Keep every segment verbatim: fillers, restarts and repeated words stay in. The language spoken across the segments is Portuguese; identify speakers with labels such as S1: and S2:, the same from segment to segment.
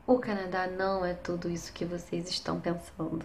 S1: O Canadá não é tudo isso que vocês estão pensando.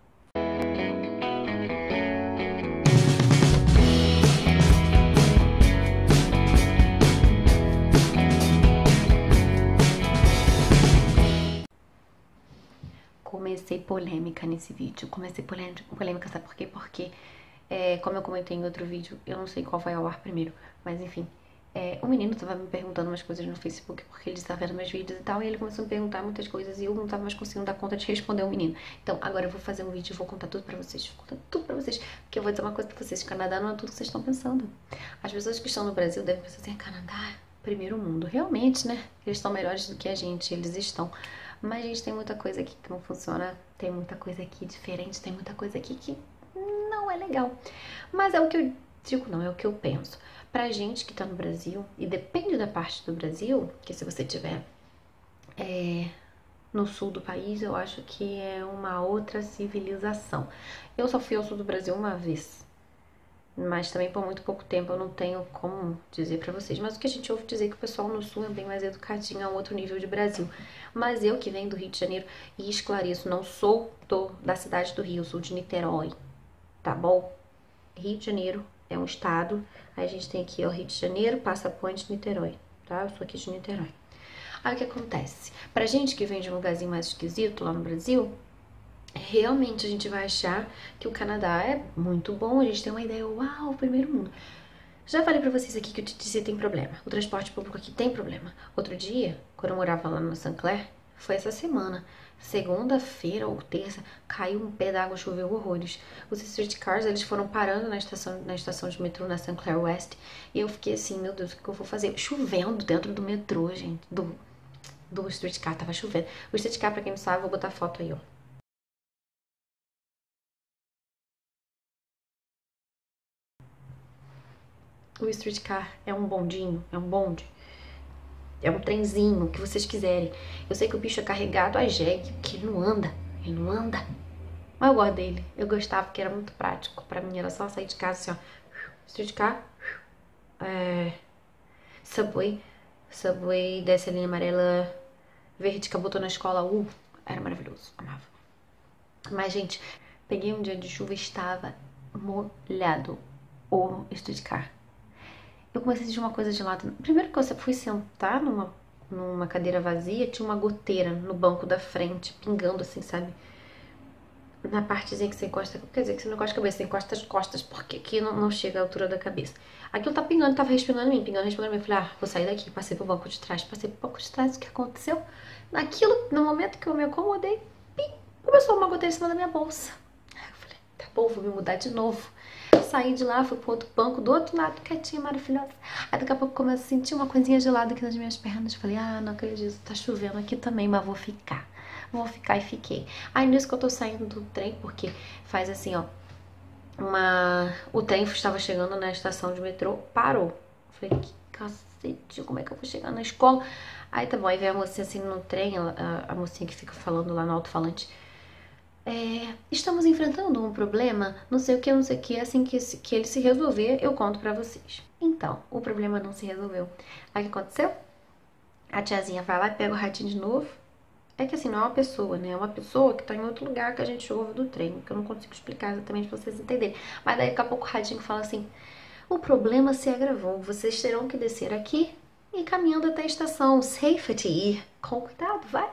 S1: Comecei polêmica nesse vídeo. Comecei polêmica, polêmica sabe por quê? Porque, é, como eu comentei em outro vídeo, eu não sei qual vai ao ar primeiro, mas enfim. É, o menino tava me perguntando umas coisas no Facebook porque ele estava vendo meus vídeos e tal, e ele começou a me perguntar muitas coisas e eu não tava mais conseguindo dar conta de responder o menino. Então agora eu vou fazer um vídeo e vou contar tudo pra vocês, vou contar tudo pra vocês, porque eu vou dizer uma coisa pra vocês: o Canadá não é tudo que vocês estão pensando. As pessoas que estão no Brasil devem pensar assim: Canadá, primeiro mundo. Realmente, né? Eles estão melhores do que a gente, eles estão. Mas, gente, tem muita coisa aqui que não funciona, tem muita coisa aqui diferente, tem muita coisa aqui que não é legal. Mas é o que eu digo, não, é o que eu penso. Pra gente que tá no Brasil, e depende da parte do Brasil, que se você tiver é, no sul do país, eu acho que é uma outra civilização. Eu só fui ao sul do Brasil uma vez, mas também por muito pouco tempo, eu não tenho como dizer pra vocês. Mas o que a gente ouve dizer é que o pessoal no sul é bem mais educadinho, é um outro nível de Brasil. Mas eu que venho do Rio de Janeiro, e esclareço, não sou do, da cidade do Rio, sou de Niterói, tá bom? Rio de Janeiro é um estado, aí a gente tem aqui, ó, Rio de Janeiro, Passa Ponte, Niterói, tá? Eu sou aqui de Niterói. Aí o que acontece? Pra gente que vem de um lugarzinho mais esquisito lá no Brasil, realmente a gente vai achar que o Canadá é muito bom, a gente tem uma ideia, uau, primeiro mundo. Já falei pra vocês aqui que o T T C tem problema, o transporte público aqui tem problema. Outro dia, quando eu morava lá no Saint Clair, foi essa semana, segunda-feira ou terça, caiu um pé d'água, choveu horrores. Os streetcars, eles foram parando na estação, na estação de metrô, na Saint Clair West, e eu fiquei assim, meu Deus, o que eu vou fazer? Chovendo dentro do metrô, gente, do, do streetcar, tava chovendo. O streetcar, pra quem não sabe, vou botar foto aí, ó. O streetcar é um bondinho, é um bonde, é um trenzinho, o que vocês quiserem. Eu sei que o bicho é carregado a jegue, porque ele não anda, ele não anda. Mas eu gosto dele, eu gostava porque era muito prático. Pra mim era só sair de casa assim, ó, streetcar, é, Subway, Subway, desce a linha amarela, verde que botou na escola, uh, era maravilhoso, amava. Mas, gente, peguei um dia de chuva e estava molhado o streetcar. Eu comecei a sentir uma coisa de lado. Primeiro que eu fui sentar numa, numa cadeira vazia, tinha uma goteira no banco da frente, pingando assim, sabe? Na partezinha que você encosta, quer dizer, que você não encosta a cabeça, você encosta as costas, porque aqui não, não chega à altura da cabeça. Aquilo tá pingando, tava respingando em mim, pingando, respingando em mim. Eu falei, ah, vou sair daqui, passei pro banco de trás, passei pro banco de trás, o que aconteceu? Naquilo, no momento que eu me acomodei, pim, começou uma goteira em cima da minha bolsa. Aí eu falei, tá bom, vou me mudar de novo. Saí de lá, fui pro outro banco, do outro lado, quietinha, maravilhosa. Aí daqui a pouco comecei a sentir uma coisinha gelada aqui nas minhas pernas. Falei, ah, não acredito, tá chovendo aqui também, mas vou ficar. Vou ficar e fiquei. Aí nisso que eu tô saindo do trem, porque faz assim, ó, uma... o trem estava chegando na estação de metrô, parou. Falei, que cacete, como é que eu vou chegar na escola? Aí tá bom, aí veio a mocinha assim no trem, a, a mocinha que fica falando lá no alto-falante. É, estamos enfrentando um problema, não sei o que, não sei o que, assim que, que ele se resolver, eu conto pra vocês. Então, o problema não se resolveu. Aí o que aconteceu? A tiazinha vai lá e pega o ratinho de novo. É que assim, não é uma pessoa, né? É uma pessoa que tá em outro lugar que a gente ouve do trem, que eu não consigo explicar exatamente pra vocês entenderem. Mas daí daqui a pouco o ratinho fala assim, o problema se agravou, vocês terão que descer aqui e caminhando até a estação. Safety, com cuidado, vai.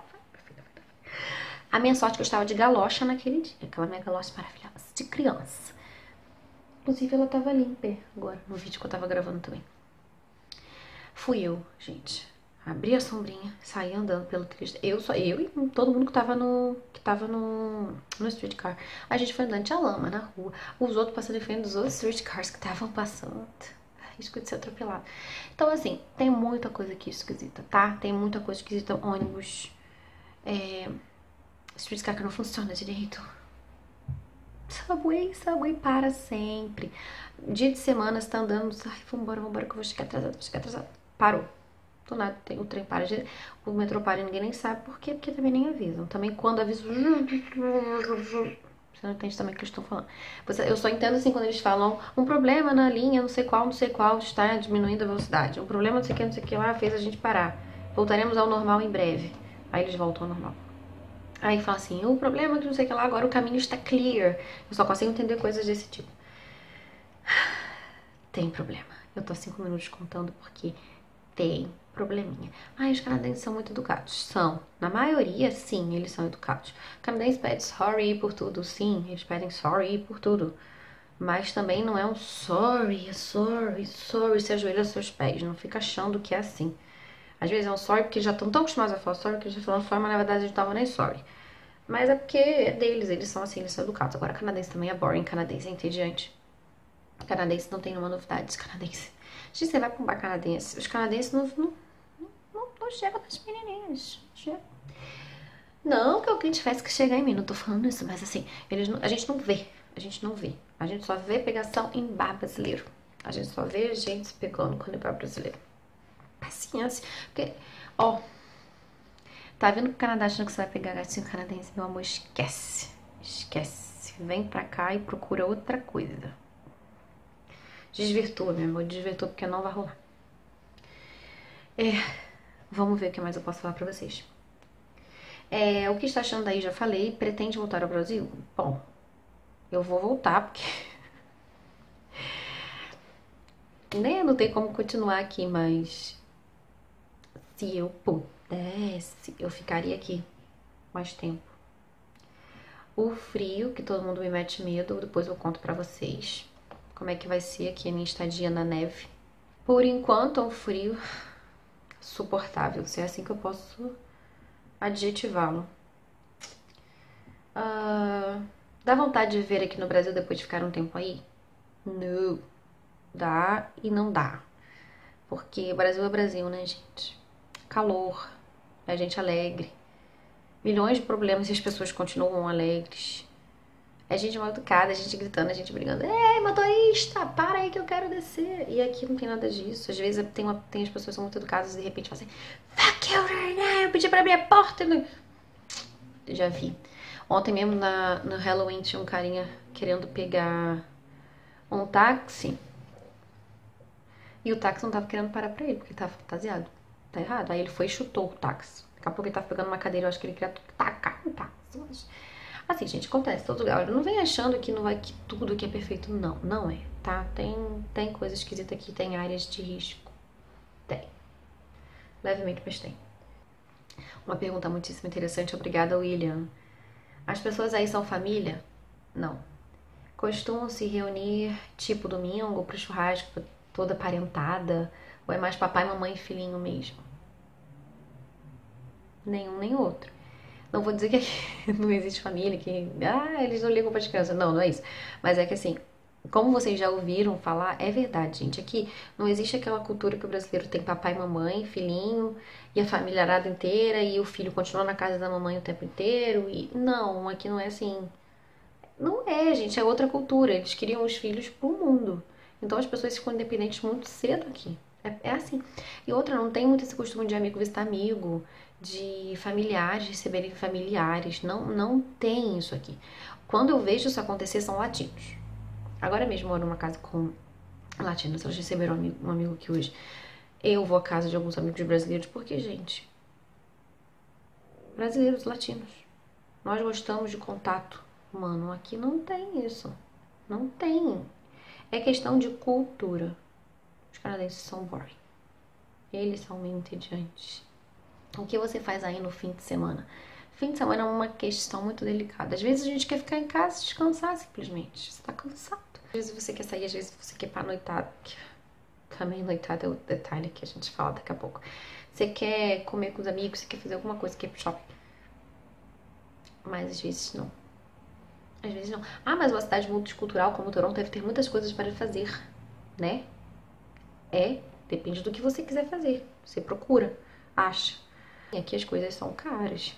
S1: A minha sorte é que eu estava de galocha naquele dia. Aquela minha galocha maravilhosa, de criança. Inclusive, ela tava ali em pé agora, no vídeo que eu tava gravando também. Fui eu, gente. Abri a sombrinha, saí andando pelo trilho. Eu, só eu e todo mundo que tava no, que tava no, no streetcar. A gente foi andando, tinha lama na rua. Os outros passando em frente dos outros streetcars que estavam passando. Risco de ser atropelado. Então, assim, tem muita coisa aqui esquisita, tá? Tem muita coisa esquisita. Ônibus, é... streetcar que não funciona direito. Subway, Subway para sempre. Dia de semana você tá andando, ai, vambora, vambora que eu vou chegar atrasado, vou chegar atrasado. Parou. Do nada, tem, o trem para, o metrô para e ninguém nem sabe por quê, porque também nem avisam. Também quando avisam, você não entende também o que eles estão falando. Eu só entendo assim quando eles falam um problema na linha, não sei qual, não sei qual, está diminuindo a velocidade. Um problema não sei o que, não sei o que lá, fez a gente parar. Voltaremos ao normal em breve. Aí eles voltam ao normal. Aí fala assim, o problema é que não sei o que lá, agora o caminho está clear. Eu só consigo entender coisas desse tipo. Tem problema. Eu tô cinco minutos contando porque tem probleminha. Ai, os canadenses são muito educados. São. Na maioria, sim, eles são educados. O canadense pede sorry por tudo. Sim, eles pedem sorry por tudo. Mas também não é um sorry, sorry, sorry, se ajoelha aos seus pés. Não fica achando que é assim. Às vezes é um sorry porque já estão tão acostumados a falar sorry que eles já falam sorry, mas na verdade eles não estavam nem sorry. Mas é porque é deles, eles são assim, eles são educados. Agora, canadense também é boring, canadense é entediante. Canadense não tem nenhuma novidade, canadense. Gente, você vai pra um bar canadense, os canadenses não, não, não, não chegam das menininhas. Chega. Não que alguém tivesse que chegar em mim, não tô falando isso, mas assim, eles não, a gente não vê, a gente não vê. A gente só vê pegação em bar brasileiro. A gente só vê gente se pegando quando é bar brasileiro. Paciência, porque, ó, tá vindo pro Canadá achando que você vai pegar gatinho canadense, meu amor, esquece, esquece. Vem pra cá e procura outra coisa. Desvirtua, meu amor, desvirtua porque não vai rolar. É, vamos ver o que mais eu posso falar pra vocês. É, o que está achando daí, já falei. Pretende voltar ao Brasil? Bom, eu vou voltar porque... né, não tem como continuar aqui, mas... se eu pudesse, eu ficaria aqui mais tempo. O frio, que todo mundo me mete medo, depois eu conto pra vocês como é que vai ser aqui a minha estadia na neve. Por enquanto é um frio suportável, se é assim que eu posso adjetivá-lo. Uh, dá vontade de viver aqui no Brasil depois de ficar um tempo aí? Não. Dá e não dá. Porque o Brasil é Brasil, né, gente? Calor, é gente alegre. Milhões de problemas e as pessoas continuam alegres. É gente mal educada, a gente gritando, a gente brigando. Ei, motorista, para aí que eu quero descer. E aqui não tem nada disso. Às vezes tem, uma, tem as pessoas que são muito educadas e de repente falam assim, fuck you, né? Eu pedi pra abrir a porta. Já vi. Ontem mesmo na, no Halloween tinha um carinha querendo pegar um táxi. E o táxi não tava querendo parar pra ele, porque ele tava fantasiado. Tá errado. Aí ele foi e chutou o táxi. Daqui a pouco ele tava pegando uma cadeira, eu acho que ele queria tacar o táxi. Assim, gente, acontece em todo lugar. Não vem achando que não vai que tudo aqui é perfeito. Não, não é, tá? Tem, tem coisa esquisita aqui, tem áreas de risco. Tem. Levemente, mas tem. Uma pergunta muitíssimo interessante. Obrigada, William. As pessoas aí são família? Não. Costumam se reunir, tipo, domingo, pro churrasco, toda parentada? Ou é mais papai, mamãe e filhinho mesmo? Nenhum nem outro. Não vou dizer que aqui não existe família, que ah, eles não ligam para as crianças. Não, não é isso. Mas é que assim, como vocês já ouviram falar, é verdade, gente. Aqui não existe aquela cultura que o brasileiro tem papai, mamãe, filhinho e a familiarada inteira e o filho continua na casa da mamãe o tempo inteiro. E não, aqui não é assim. Não é, gente, é outra cultura. Eles criam os filhos pro mundo. Então as pessoas ficam independentes muito cedo aqui. É, é assim. E outra, não tem muito esse costume de amigo visitar amigo, de familiares receberem familiares. Não, não tem isso aqui. Quando eu vejo isso acontecer, são latinos. Agora mesmo eu moro numa casa com latinos. Eles receberam um amigo, um amigo aqui hoje. Eu vou à casa de alguns amigos brasileiros. Porque, gente, brasileiros, latinos, nós gostamos de contato humano. Aqui não tem isso. Não tem. É questão de cultura. Os canadenses são boring. Eles são meio entediantes. O que você faz aí no fim de semana? Fim de semana é uma questão muito delicada. Às vezes a gente quer ficar em casa e descansar simplesmente. Você tá cansado. Às vezes você quer sair, às vezes você quer ir pra noitada. Também noitada é o detalhe que a gente fala daqui a pouco. Você quer comer com os amigos, você quer fazer alguma coisa, quer ir pro shopping. Mas às vezes não. Às vezes não. Ah, mas uma cidade multicultural como Toronto deve ter muitas coisas para fazer, né? É, depende do que você quiser fazer. Você procura, acha. E aqui as coisas são caras.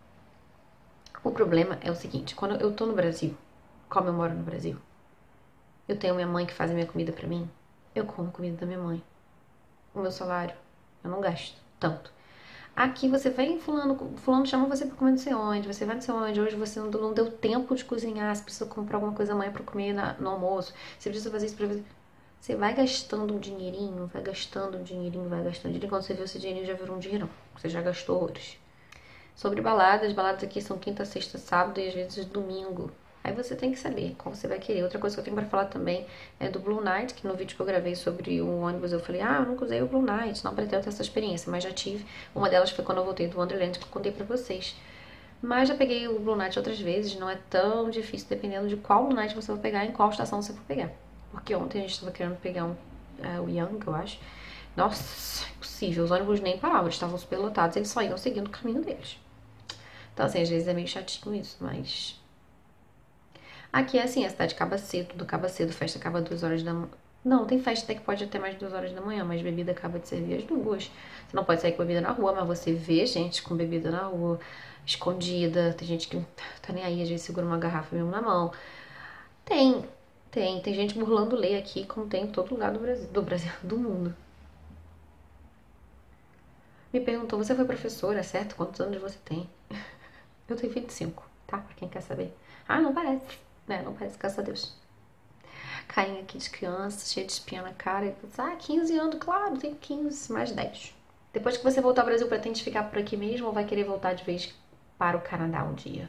S1: O problema é o seguinte, quando eu tô no Brasil, como eu moro no Brasil, eu tenho minha mãe que faz a minha comida pra mim, eu como comida da minha mãe. O meu salário, eu não gasto tanto. Aqui você vai fulano, fulano chama você pra comer não sei onde, você vai não sei onde, hoje você não, não deu tempo de cozinhar, você precisa comprar alguma coisa amanhã pra comer na, no almoço, você precisa fazer isso pra fazer... Você vai gastando um dinheirinho, vai gastando um dinheirinho, vai gastando um dinheirinho, quando você vê esse dinheirinho já virou um dinheirão, você já gastou outros. sobre baladas. Baladas aqui são quinta, sexta, sábado e às vezes domingo. Aí você tem que saber qual você vai querer. Outra coisa que eu tenho pra falar também é do Blue Night, que no vídeo que eu gravei sobre o ônibus eu falei, ah, eu nunca usei o Blue Night, não pretendo ter essa experiência, mas já tive. Uma delas foi quando eu voltei do Wonderland, que eu contei pra vocês. Mas já peguei o Blue Night outras vezes, não é tão difícil dependendo de qual Blue Night você vai pegar e em qual estação você for pegar. Porque ontem a gente tava querendo pegar um, uh, o Young, eu acho. Nossa, impossível, os ônibus nem paravam, eles estavam super lotados, eles só iam seguindo o caminho deles. Então assim, às vezes é meio chatinho isso, mas... Aqui é assim, a cidade acaba cedo, tudo acaba cedo, festa acaba duas horas da manhã. Não, tem festa até que pode até mais de duas horas da manhã, mas bebida acaba de servir às duas. Você não pode sair com bebida na rua, mas você vê gente com bebida na rua, escondida. Tem gente que tá nem aí, às vezes segura uma garrafa mesmo na mão. Tem, tem, tem gente burlando lei aqui, como tem em todo lugar do Brasil, do Brasil, do mundo. Me perguntou, você foi professora, certo? Quantos anos você tem? Eu tenho vinte e cinco, tá? Pra quem quer saber. Ah, não parece, né? Não parece, graças a Deus. Carinha aqui de criança, cheia de espinha na cara. E pensa, ah, quinze anos, claro, tenho quinze, mais dez. Depois que você voltar ao Brasil, pretende ficar por aqui mesmo ou vai querer voltar de vez para o Canadá um dia?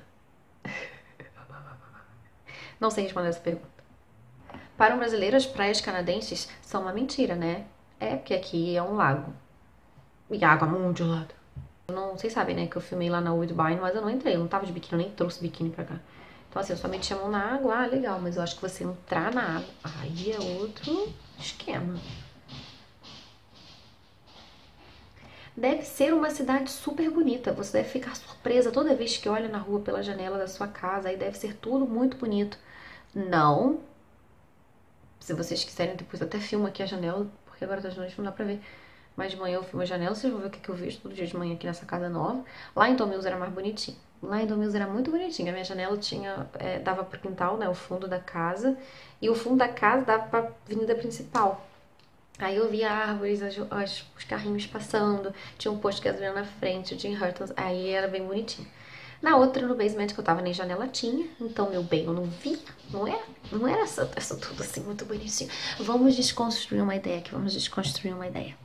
S1: Não sei responder essa pergunta. Para um brasileiro, as praias canadenses são uma mentira, né? É, porque aqui é um lago. E água muito gelada. Eu não, vocês sabem, né, que eu filmei lá na Woodbine, mas eu não entrei, eu não tava de biquíni, eu nem trouxe biquíni pra cá. Então assim, eu somente chamam na água, ah, legal, mas eu acho que você entrar na água, aí é outro esquema. Deve ser uma cidade super bonita, você deve ficar surpresa toda vez que olha na rua pela janela da sua casa, aí deve ser tudo muito bonito. Não, se vocês quiserem, depois eu até filmo aqui a janela, porque agora tá de noite, não dá pra ver. Mas de manhã eu filmo a janela, vocês vão ver o que, que eu vejo todo dia de manhã aqui nessa casa nova. Lá em Tom Mills era mais bonitinho. Lá em Tom Mills era muito bonitinho. A minha janela tinha, é, dava pro quintal, né, o fundo da casa. E o fundo da casa dava pra avenida principal. Aí eu via árvores, as, as, os carrinhos passando. Tinha um posto de gasolina na frente, o Tim Hortons. Aí era bem bonitinho. Na outra, no basement que eu tava, nem janela tinha. Então, meu bem, eu não via. Não era, não era essa, essa tudo assim, muito bonitinho. Vamos desconstruir uma ideia aqui. Vamos desconstruir uma ideia.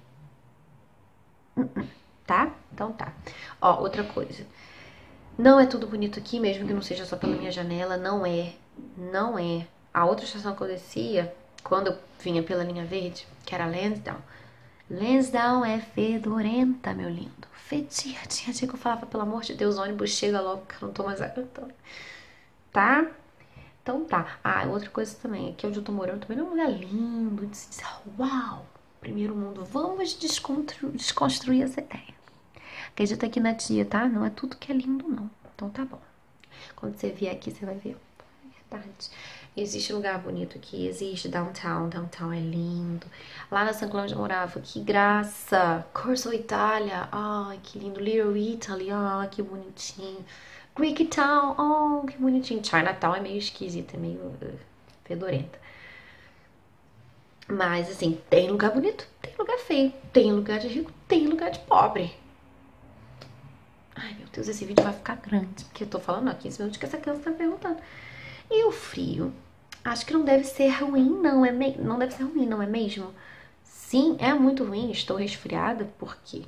S1: Tá? Então tá. Ó, outra coisa. Não é tudo bonito aqui, mesmo que não seja só pela minha janela. Não é. Não é. A outra estação que eu descia, quando eu vinha pela linha verde, que era Lansdowne. Lansdowne é fedorenta, meu lindo. Fedia. Tinha dia que eu falava, pelo amor de Deus, o ônibus chega logo, que eu não tô mais aguentando. Tá? Então tá. Ah, outra coisa também. Aqui onde eu tô morando também é um lugar lindo. De se dizer, uau! Primeiro mundo, vamos desconstruir, desconstruir essa ideia. Acredita aqui na tia, tá? Não é tudo que é lindo, não. Então tá bom. Quando você vier aqui, você vai ver. É verdade. Existe lugar bonito aqui, existe downtown. Downtown é lindo. Lá na San Clão onde eu morava, que graça. Corso Itália, ai, que lindo. Little Italy, ai, que bonitinho. Greek Town, oh, que bonitinho. Chinatown é meio esquisita, é meio uh, fedorenta. Mas, assim, tem lugar bonito, tem lugar feio, tem lugar de rico, tem lugar de pobre. Ai, meu Deus, esse vídeo vai ficar grande, porque eu tô falando há quinze minutos que essa criança tá perguntando. E o frio? Acho que não deve ser ruim, não, é me... não deve ser ruim, não é mesmo? Sim, é muito ruim, estou resfriada, porque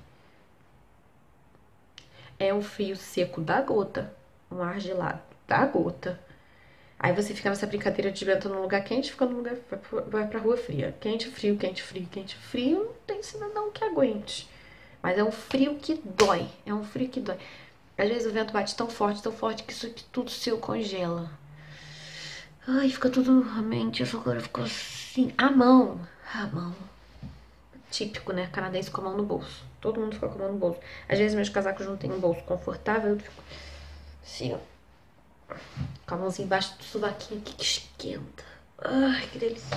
S1: é um frio seco da gota, um ar gelado da gota. Aí você fica nessa brincadeira de vento num lugar quente, fica num lugar, vai pra rua fria. Quente, frio, quente, frio, quente, frio, não tem cidadão que aguente. Mas é um frio que dói, é um frio que dói. Às vezes o vento bate tão forte, tão forte, que isso aqui tudo seu congela. Ai, fica tudo, a mente, agora ficou assim. A mão, a mão. Típico, né, canadense com a mão no bolso. Todo mundo fica com a mão no bolso. Às vezes meus casacos não tem um bolso confortável, eu fico assim, ó. Com a mãozinha embaixo do sovaquinho aqui que esquenta. Ai, que delícia.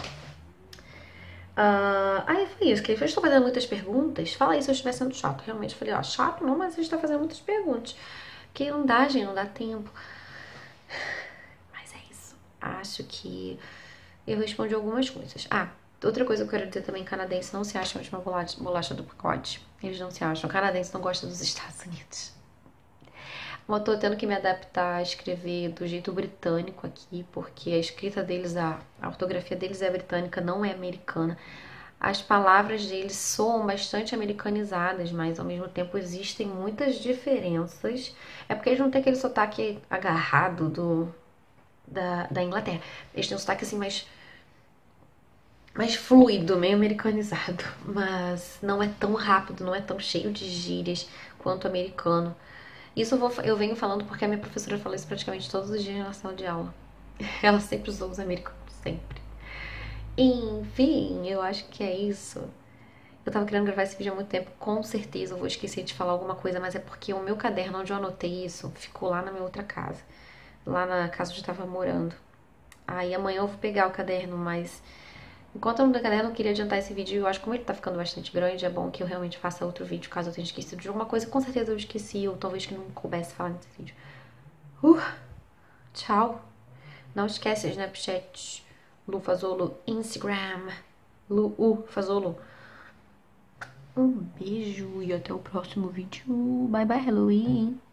S1: Uh, aí foi isso, que ele estou fazendo muitas perguntas. Fala aí se eu estiver sendo chato. Realmente, eu falei, ó, chato não, mas a gente tá fazendo muitas perguntas. Porque não dá, gente, não dá tempo. Mas é isso. Acho que eu respondi algumas coisas. Ah, outra coisa que eu quero dizer também, canadense não se acha a última bolacha, bolacha do pacote. Eles não se acham. Canadense não gosta dos Estados Unidos. Eu tô tendo que me adaptar a escrever do jeito britânico aqui, porque a escrita deles, a, a ortografia deles é britânica, não é americana. as palavras deles soam bastante americanizadas, mas ao mesmo tempo existem muitas diferenças. É porque eles não têm aquele sotaque agarrado do, da, da Inglaterra. Eles têm um sotaque assim mais, mais fluido, meio americanizado. Mas não é tão rápido, não é tão cheio de gírias quanto o americano. Isso eu, vou, eu venho falando porque a minha professora fala isso praticamente todos os dias na sala de aula. Ela sempre usou os americanos, sempre. Enfim, eu acho que é isso. Eu tava querendo gravar esse vídeo há muito tempo, com certeza eu vou esquecer de falar alguma coisa, mas é porque o meu caderno onde eu anotei isso ficou lá na minha outra casa. Lá na casa onde eu tava morando. Aí amanhã eu vou pegar o caderno, mas enquanto eu não tenho caderno, eu queria adiantar esse vídeo. Eu acho que como ele tá ficando bastante grande, é bom que eu realmente faça outro vídeo, caso eu tenha esquecido de alguma coisa. Com certeza eu esqueci, ou talvez que não coubesse falar nesse vídeo. Uh, tchau. Não esquece, Snapchat, Lu Fazolo, Instagram, Lu U Fazolo. Um beijo e até o próximo vídeo. Bye bye, Halloween.